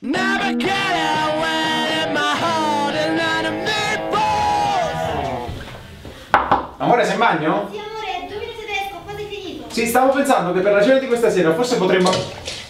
Never get away in my heart and Amore, sei in bagno? Sì amore, 2 minuti ed esco, quasi finito. Sì, stavo pensando che per la cena di questa sera forse potremmo...